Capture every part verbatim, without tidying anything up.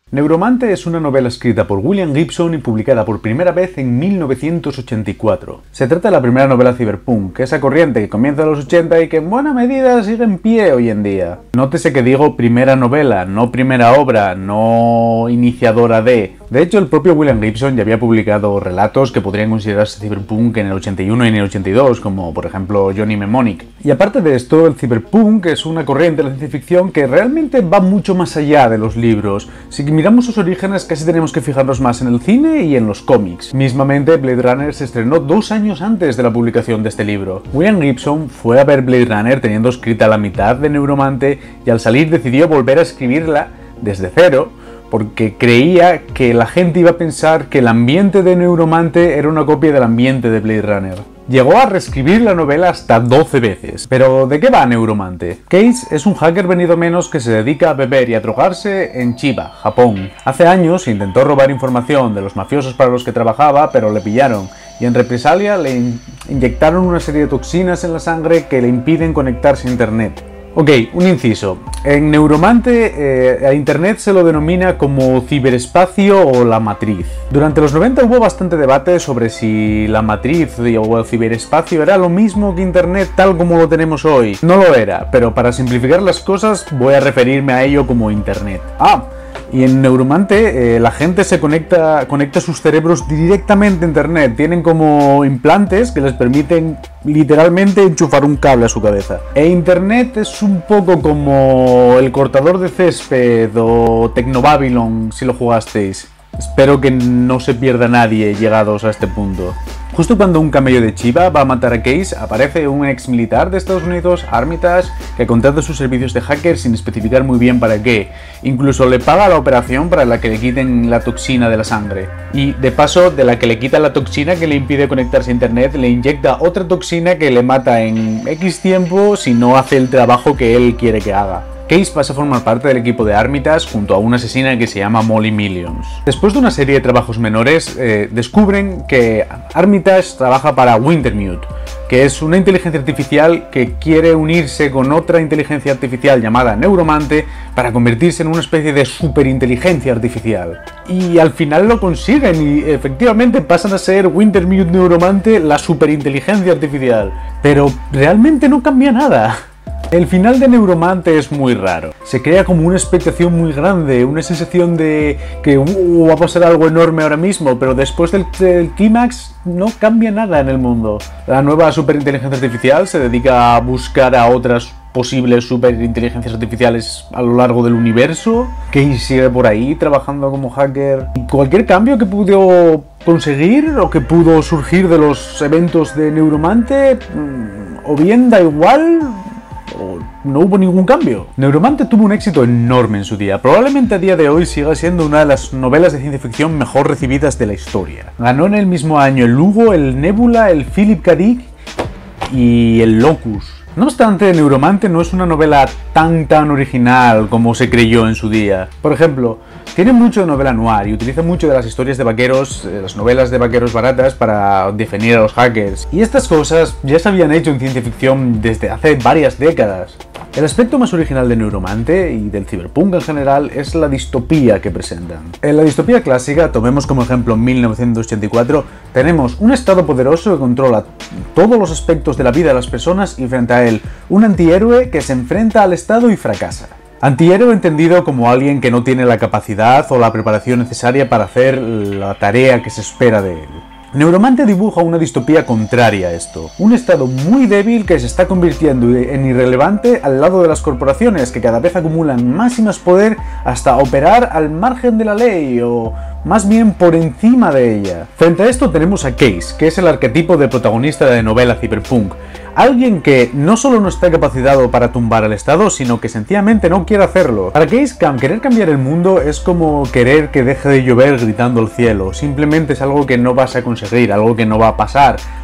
Neuromante es una novela escrita por William Gibson y publicada por primera vez en mil novecientos ochenta y cuatro. Se trata de la primera novela cyberpunk, esa corriente que comienza en los ochenta y que en buena medida sigue en pie hoy en día. Nótese que digo primera novela, no primera obra, no iniciadora de... De hecho, el propio William Gibson ya había publicado relatos que podrían considerarse cyberpunk en el ochenta y uno y en el ochenta y dos, como por ejemplo Johnny Mnemonic. Y aparte de esto, el cyberpunk es una corriente de la ciencia ficción que realmente va mucho más allá de los libros. Si miramos sus orígenes, casi tenemos que fijarnos más en el cine y en los cómics. Mismamente, Blade Runner se estrenó dos años antes de la publicación de este libro. William Gibson fue a ver Blade Runner teniendo escrita la mitad de Neuromante y al salir decidió volver a escribirla desde cero, porque creía que la gente iba a pensar que el ambiente de Neuromante era una copia del ambiente de Blade Runner. Llegó a reescribir la novela hasta doce veces. Pero ¿de qué va Neuromante? Case es un hacker venido menos que se dedica a beber y a drogarse en Chiba, Japón. Hace años intentó robar información de los mafiosos para los que trabajaba, pero le pillaron, y en represalia le in- inyectaron una serie de toxinas en la sangre que le impiden conectarse a internet. Ok, un inciso. En Neuromante, eh, a Internet se lo denomina como ciberespacio o la matriz. Durante los noventa hubo bastante debate sobre si la matriz o el ciberespacio era lo mismo que Internet tal como lo tenemos hoy. No lo era, pero para simplificar las cosas voy a referirme a ello como Internet. Ah, y en Neuromante eh, la gente se conecta, conecta sus cerebros directamente a internet. Tienen como implantes que les permiten literalmente enchufar un cable a su cabeza. E internet es un poco como el cortador de césped o Tecnobabylon si lo jugasteis. Espero que no se pierda nadie llegados a este punto. Justo cuando un camello de Chiba va a matar a Case, aparece un ex militar de Estados Unidos, Armitage, que contrata sus servicios de hacker sin especificar muy bien para qué. Incluso le paga la operación para la que le quiten la toxina de la sangre. Y de paso, de la que le quita la toxina que le impide conectarse a internet, le inyecta otra toxina que le mata en X tiempo si no hace el trabajo que él quiere que haga. Case pasa a formar parte del equipo de Armitage junto a una asesina que se llama Molly Millions. Después de una serie de trabajos menores, eh, descubren que Armitage trabaja para Wintermute, que es una inteligencia artificial que quiere unirse con otra inteligencia artificial llamada Neuromante para convertirse en una especie de superinteligencia artificial. Y al final lo consiguen y efectivamente pasan a ser Wintermute Neuromante, la superinteligencia artificial. Pero realmente no cambia nada. El final de Neuromante es muy raro. Se crea como una expectación muy grande, una sensación de que uh, va a pasar algo enorme ahora mismo, pero después del, del clímax no cambia nada en el mundo. La nueva superinteligencia artificial se dedica a buscar a otras posibles superinteligencias artificiales a lo largo del universo. Case sigue por ahí trabajando como hacker. Cualquier cambio que pudo conseguir o que pudo surgir de los eventos de Neuromante, o bien da igual, no hubo ningún cambio. Neuromante tuvo un éxito enorme en su día. Probablemente a día de hoy siga siendo una de las novelas de ciencia ficción mejor recibidas de la historia. Ganó en el mismo año el Hugo, el Nebula, el Philip K. Dick y el Locus. No obstante, Neuromante no es una novela tan tan original como se creyó en su día. Por ejemplo, tiene mucho de novela noir y utiliza mucho de las historias de vaqueros, eh, las novelas de vaqueros baratas para definir a los hackers. Y estas cosas ya se habían hecho en ciencia ficción desde hace varias décadas. El aspecto más original de Neuromante y del cyberpunk en general es la distopía que presentan. En la distopía clásica, tomemos como ejemplo mil novecientos ochenta y cuatro, tenemos un estado poderoso que controla todos los aspectos de la vida de las personas y frente a él un antihéroe que se enfrenta al estado y fracasa. Antihéroe entendido como alguien que no tiene la capacidad o la preparación necesaria para hacer la tarea que se espera de él. Neuromante dibuja una distopía contraria a esto, un estado muy débil que se está convirtiendo en irrelevante al lado de las corporaciones que cada vez acumulan más y más poder hasta operar al margen de la ley o más bien por encima de ella. Frente a esto tenemos a Case, que es el arquetipo de protagonista de novela cyberpunk. Alguien que no solo no está capacitado para tumbar al Estado, sino que sencillamente no quiere hacerlo. Para Case, querer cambiar el mundo es como querer que deje de llover gritando al cielo. Simplemente es algo que no vas a conseguir, algo que no va a pasar,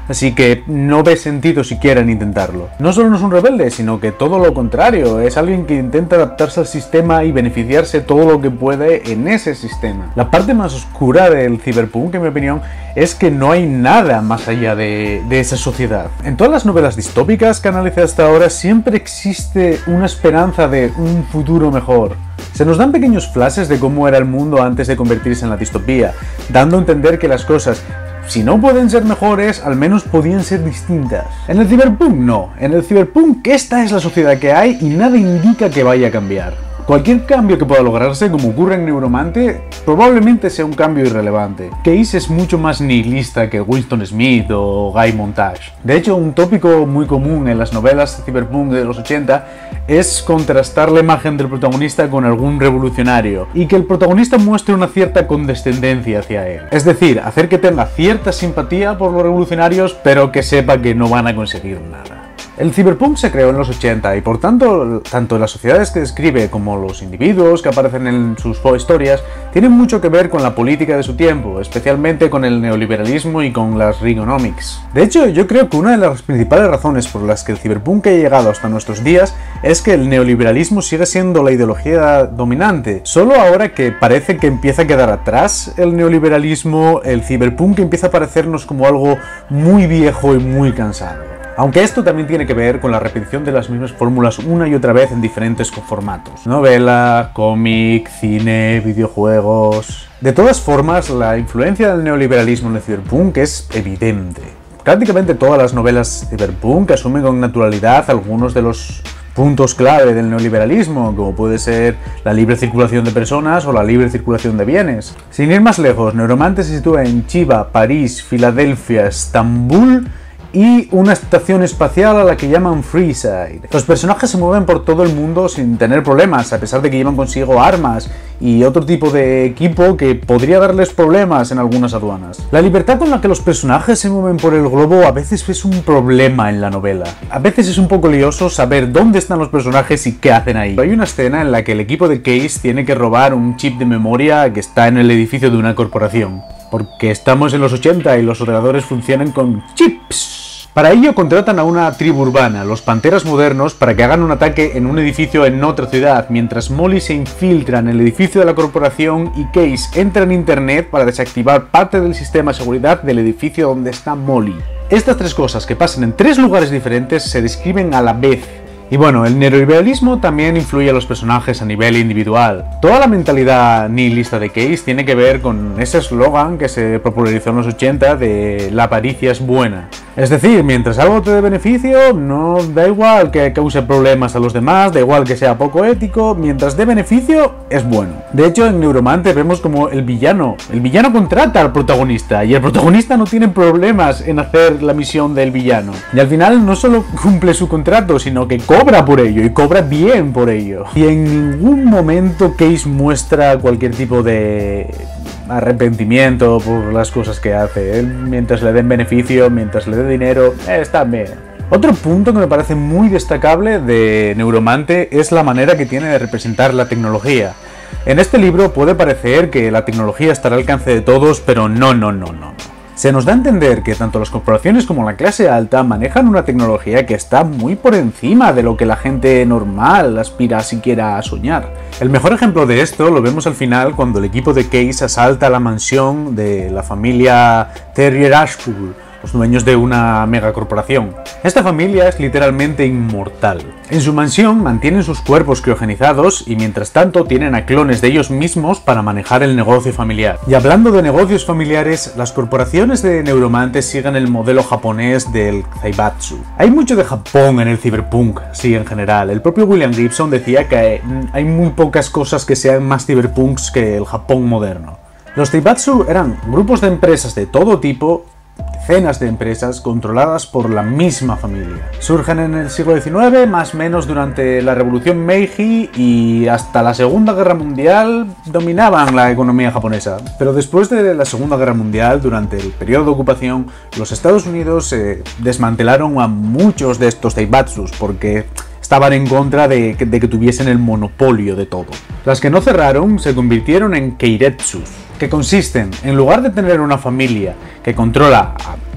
así que no ve sentido siquiera en intentarlo. No solo no es un rebelde, sino que todo lo contrario, es alguien que intenta adaptarse al sistema y beneficiarse todo lo que puede en ese sistema. La parte más oscura del ciberpunk, en mi opinión, es que no hay nada más allá de, de esa sociedad. En todas las novelas distópicas que analicé hasta ahora siempre existe una esperanza de un futuro mejor. Se nos dan pequeños flashes de cómo era el mundo antes de convertirse en la distopía, dando a entender que las cosas, si no pueden ser mejores, al menos podían ser distintas. En el ciberpunk no, en el ciberpunk esta es la sociedad que hay y nada indica que vaya a cambiar. Cualquier cambio que pueda lograrse, como ocurre en Neuromante, probablemente sea un cambio irrelevante. Case es mucho más nihilista que Winston Smith o Guy Montage. De hecho, un tópico muy común en las novelas cyberpunk de los ochenta es contrastar la imagen del protagonista con algún revolucionario y que el protagonista muestre una cierta condescendencia hacia él. Es decir, hacer que tenga cierta simpatía por los revolucionarios, pero que sepa que no van a conseguir nada. El ciberpunk se creó en los ochenta y por tanto, tanto las sociedades que describe como los individuos que aparecen en sus historias tienen mucho que ver con la política de su tiempo, especialmente con el neoliberalismo y con las Reaganomics. De hecho, yo creo que una de las principales razones por las que el ciberpunk ha llegado hasta nuestros días es que el neoliberalismo sigue siendo la ideología dominante. Solo ahora que parece que empieza a quedar atrás el neoliberalismo, el ciberpunk empieza a parecernos como algo muy viejo y muy cansado. Aunque esto también tiene que ver con la repetición de las mismas fórmulas una y otra vez en diferentes formatos. Novela, cómic, cine, videojuegos... De todas formas, la influencia del neoliberalismo en el ciberpunk es evidente. Prácticamente todas las novelas ciberpunk asumen con naturalidad algunos de los puntos clave del neoliberalismo, como puede ser la libre circulación de personas o la libre circulación de bienes. Sin ir más lejos, Neuromante se sitúa en Chiba, París, Filadelfia, Estambul y una estación espacial a la que llaman Freeside. Los personajes se mueven por todo el mundo sin tener problemas, a pesar de que llevan consigo armas y otro tipo de equipo que podría darles problemas en algunas aduanas. La libertad con la que los personajes se mueven por el globo a veces es un problema en la novela. A veces es un poco lioso saber dónde están los personajes y qué hacen ahí. Hay una escena en la que el equipo de Case tiene que robar un chip de memoria que está en el edificio de una corporación, porque estamos en los ochenta y los ordenadores funcionan con chips. Para ello contratan a una tribu urbana, los Panteras Modernos, para que hagan un ataque en un edificio en otra ciudad, mientras Molly se infiltra en el edificio de la corporación y Case entra en internet para desactivar parte del sistema de seguridad del edificio donde está Molly. Estas tres cosas que pasan en tres lugares diferentes se describen a la vez. Y bueno, el neoliberalismo también influye a los personajes a nivel individual. Toda la mentalidad nihilista de Case tiene que ver con ese eslogan que se popularizó en los ochenta de la avaricia es buena. Es decir, mientras algo te dé beneficio, no da igual que cause problemas a los demás, da igual que sea poco ético, mientras dé beneficio, es bueno. De hecho, en Neuromante vemos como el villano, el villano contrata al protagonista y el protagonista no tiene problemas en hacer la misión del villano. Y al final no solo cumple su contrato, sino que cobra por ello y cobra bien por ello. Y en ningún momento Case muestra cualquier tipo de arrepentimiento por las cosas que hace. Él, mientras le den beneficio, mientras le dé dinero, eh, está bien. Otro punto que me parece muy destacable de Neuromante es la manera que tiene de representar la tecnología. En este libro puede parecer que la tecnología está al alcance de todos, pero no, no, no, no. Se nos da a entender que tanto las corporaciones como la clase alta manejan una tecnología que está muy por encima de lo que la gente normal aspira siquiera a soñar. El mejor ejemplo de esto lo vemos al final cuando el equipo de Case asalta la mansión de la familia Terrier Ashpool, los dueños de una megacorporación. Esta familia es literalmente inmortal. En su mansión mantienen sus cuerpos criogenizados y mientras tanto tienen a clones de ellos mismos para manejar el negocio familiar. Y hablando de negocios familiares, las corporaciones de Neuromante siguen el modelo japonés del Zaibatsu. Hay mucho de Japón en el cyberpunk, sí, en general. El propio William Gibson decía que hay muy pocas cosas que sean más cyberpunks que el Japón moderno. Los Zaibatsu eran grupos de empresas de todo tipo, decenas de empresas controladas por la misma familia. Surgen en el siglo diecinueve, más o menos durante la Revolución Meiji, y hasta la Segunda Guerra Mundial dominaban la economía japonesa. Pero después de la Segunda Guerra Mundial, durante el periodo de ocupación, los Estados Unidos eh, desmantelaron a muchos de estos Zaibatsus porque estaban en contra de que, de que tuviesen el monopolio de todo. Las que no cerraron se convirtieron en Keiretsus, que consisten, en lugar de tener una familia que controla a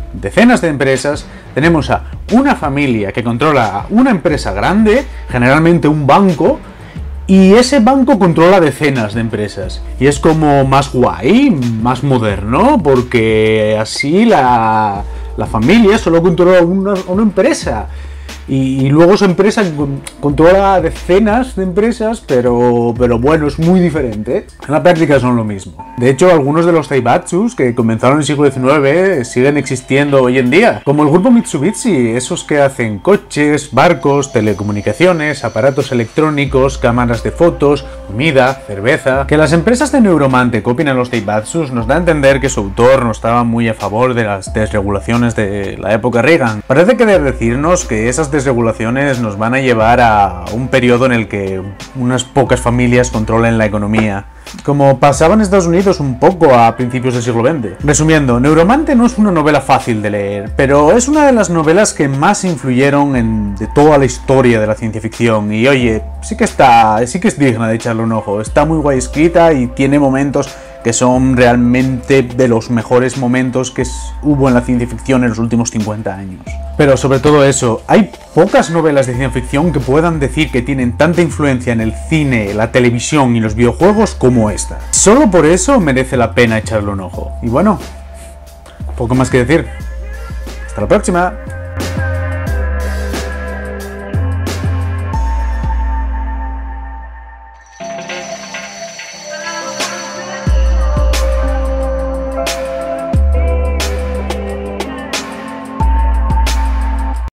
decenas de empresas, tenemos a una familia que controla una empresa grande, generalmente un banco, y ese banco controla decenas de empresas. Y es como más guay, más moderno, porque así la, la familia solo controla una, una empresa. Y, y luego esa empresa controla decenas de empresas, pero, pero bueno, es muy diferente. En la práctica son lo mismo. De hecho, algunos de los Zaibatsus que comenzaron en el siglo diecinueve siguen existiendo hoy en día. Como el grupo Mitsubishi, esos que hacen coches, barcos, telecomunicaciones, aparatos electrónicos, cámaras de fotos, comida, cerveza. Que las empresas de Neuromante copien a los Zaibatsus nos da a entender que su autor no estaba muy a favor de las desregulaciones de la época Reagan. Parece querer decirnos que esas desregulaciones nos van a llevar a un periodo en el que unas pocas familias controlen la economía, como pasaba en Estados Unidos un poco a principios del siglo veinte. Resumiendo, Neuromante no es una novela fácil de leer, pero es una de las novelas que más influyeron en de toda la historia de la ciencia ficción. Y oye, sí que está, sí que es digna de echarle un ojo. Está muy guay escrita y tiene momentos que son realmente de los mejores momentos que hubo en la ciencia ficción en los últimos cincuenta años. Pero sobre todo eso, hay pocas novelas de ciencia ficción que puedan decir que tienen tanta influencia en el cine, la televisión y los videojuegos como esta. Solo por eso merece la pena echarle un ojo. Y bueno, poco más que decir. Hasta la próxima.